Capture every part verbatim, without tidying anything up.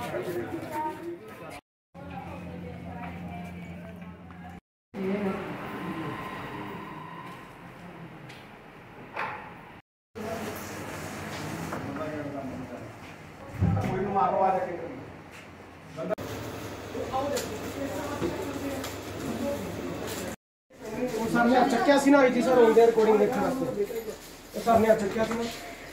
Sir ने चक्या सी ना आई थी सर ऑन देयर रिकॉर्डिंग देखने वास्ते सर ने चक्या सी ना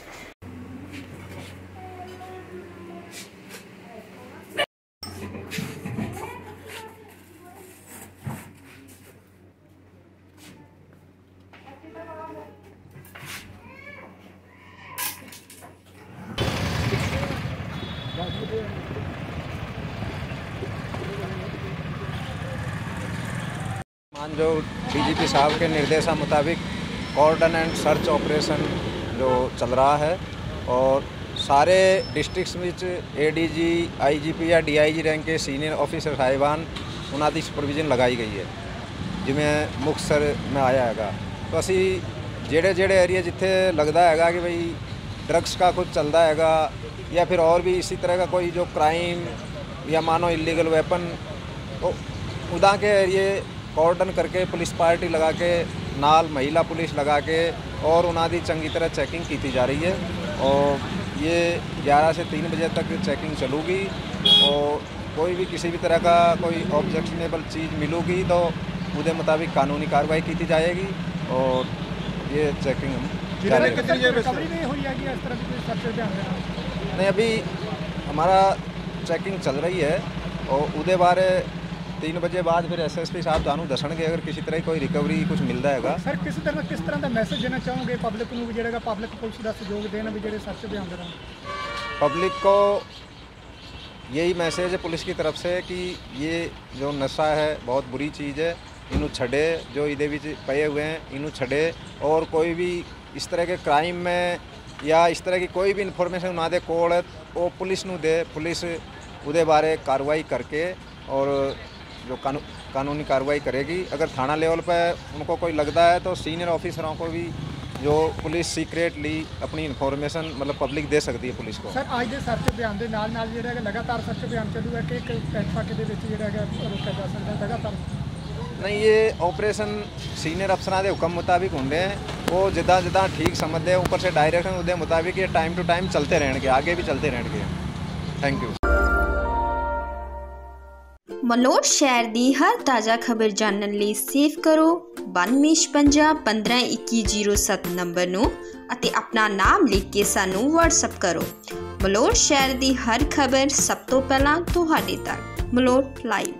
मान जो डीजीपी साहब के निर्देशा मुताबिक कॉर्डन एंड सर्च ऑपरेशन जो चल रहा है और सारे डिस्ट्रिक्ट्स में एडीजी, आईजीपी या डीआईजी रैंक के सीनियर ऑफिसर साहिबान उन्हों की सुपरविजन लगाई गई है जिमें मुक्तसर में आया है। तो असी जेड़े जेड़े एरिए जिथे लगता है कि भाई ड्रग्स का कुछ चलता है या फिर और भी इसी तरह का कोई जो क्राइम या मानो इलीगल वेपन, तो उदा के एरिए कॉर्डन करके पुलिस पार्टी लगा के नाल महिला पुलिस लगा के और उन्होंने चंगी तरह चेकिंग की जा रही है। और ये ग्यारह से तीन बजे तक चेकिंग चलूगी और कोई भी किसी भी तरह का कोई ऑब्जेक्शनेबल चीज़ मिलूगी तो उसके मुताबिक कानूनी कार्रवाई की जाएगी और ये चेकिंग हम जारी नहीं, अभी हमारा चेकिंग चल रही है और उसके बारे तीन बजे बाद फिर एसएसपी साहब थानू दसणगे अगर किसी तरह कोई रिकवरी कुछ मिलता है। सर किस तरह किस तरह का मैसेज देना चाहोगे पब्लिक को जो पब्लिक पुलिस का सहयोग देना भी जो सर्च अभियान दौरान? पब्लिक को यही मैसेज है पुलिस की तरफ से कि ये जो नशा है बहुत बुरी चीज़ है, इनू छड़े, जो इहदे विच पए हुए हैं इनू छड़े और कोई भी इस तरह के क्राइम में या इस तरह की कोई भी इन्फॉर्मेशन उन्होंने कोल है वो पुलिस नू दे, पुलिस उहदे बारे कार्रवाई करके और जो कानू कानूनी कार्रवाई करेगी। अगर थाना लेवल पर उनको कोई लगता है तो सीनियर ऑफिसरों को भी जो पुलिस सीक्रेटली अपनी इन्फॉर्मेशन मतलब पब्लिक दे सकती है पुलिस को। सर आज के सर्च अभियान के नाल नाल जिहड़ा लगातार सर्च अभियान चलूगा कि पैंट फाके दे विच जिहड़ा रोका जा सकता है लगातार? नहीं, ये ऑपरेशन सीनियर अफसरां के हुक्म मुताबिक होंगे हैं, वो जिदा जिदा ठीक समझते हैं ऊपर से डायरेक्शन उसके मुताबिक ये टाइम टू टाइम चलते रहेंगे, आगे भी चलते रहेंगे। Thank you. ਮਲੋਟ शहर की हर ताज़ा खबर जानने लिए सेव करो बानवे छपंजा पंद्रह इक्की जीरो सत्त नंबर नू अते अपना नाम लिख के सानू व्हाट्सएप करो। मलोट शहर की हर खबर सब तो पहला तुहाडे तक। मलोट लाइव।